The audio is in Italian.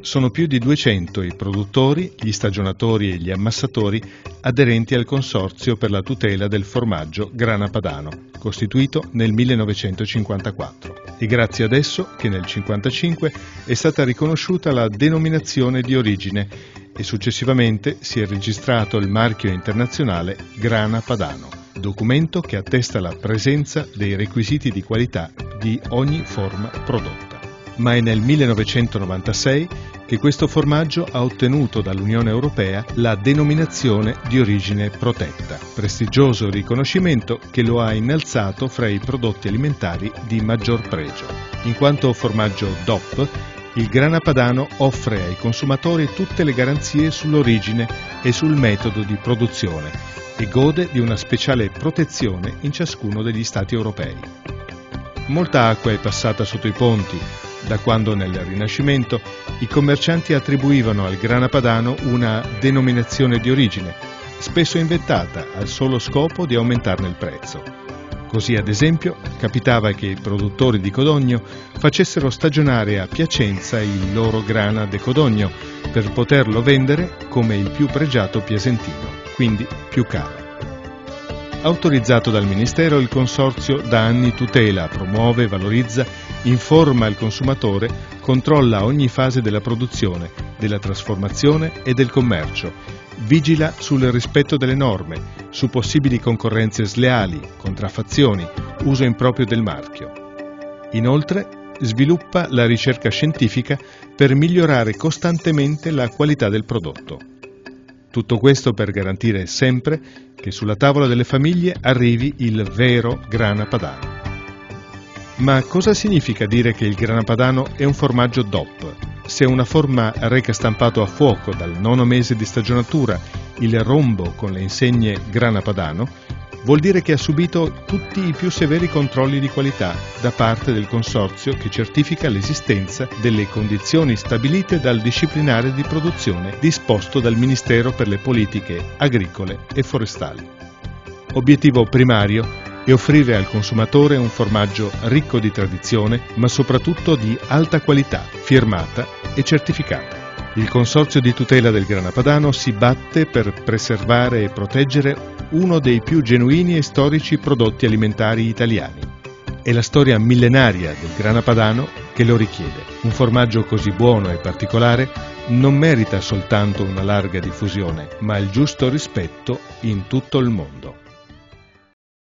Sono più di 200 i produttori, gli stagionatori e gli ammassatori aderenti al Consorzio per la tutela del formaggio Grana Padano, costituito nel 1954. È grazie ad esso che nel 1955 è stata riconosciuta la denominazione di origine e successivamente si è registrato il marchio internazionale Grana Padano, documento che attesta la presenza dei requisiti di qualità di ogni forma prodotta. Ma è nel 1996 che questo formaggio ha ottenuto dall'Unione Europea la denominazione di origine protetta, prestigioso riconoscimento che lo ha innalzato fra i prodotti alimentari di maggior pregio. In quanto formaggio DOP, il Grana Padano offre ai consumatori tutte le garanzie sull'origine e sul metodo di produzione e gode di una speciale protezione in ciascuno degli Stati europei. Molta acqua è passata sotto i ponti, da quando nel Rinascimento i commercianti attribuivano al Grana Padano una denominazione di origine, spesso inventata al solo scopo di aumentarne il prezzo. Così, ad esempio, capitava che i produttori di Codogno facessero stagionare a Piacenza il loro grana de Codogno per poterlo vendere come il più pregiato piasentino, quindi più caro. Autorizzato dal Ministero, il Consorzio da anni tutela, promuove, valorizza, informa il consumatore, controlla ogni fase della produzione, della trasformazione e del commercio, vigila sul rispetto delle norme, su possibili concorrenze sleali, contraffazioni, uso improprio del marchio. Inoltre, sviluppa la ricerca scientifica per migliorare costantemente la qualità del prodotto. Tutto questo per garantire sempre che sulla tavola delle famiglie arrivi il vero Grana Padano. Ma cosa significa dire che il Grana Padano è un formaggio DOP? Se una forma reca stampato a fuoco dal 9° mese di stagionatura il rombo con le insegne Grana Padano, vuol dire che ha subito tutti i più severi controlli di qualità da parte del Consorzio che certifica l'esistenza delle condizioni stabilite dal disciplinare di produzione disposto dal Ministero per le politiche agricole e forestali. Obiettivo primario è offrire al consumatore un formaggio ricco di tradizione, ma soprattutto di alta qualità, firmata e certificata. Il Consorzio di tutela del Grana Padano si batte per preservare e proteggere uno dei più genuini e storici prodotti alimentari italiani. È la storia millenaria del Grana Padano che lo richiede. Un formaggio così buono e particolare non merita soltanto una larga diffusione, ma il giusto rispetto in tutto il mondo.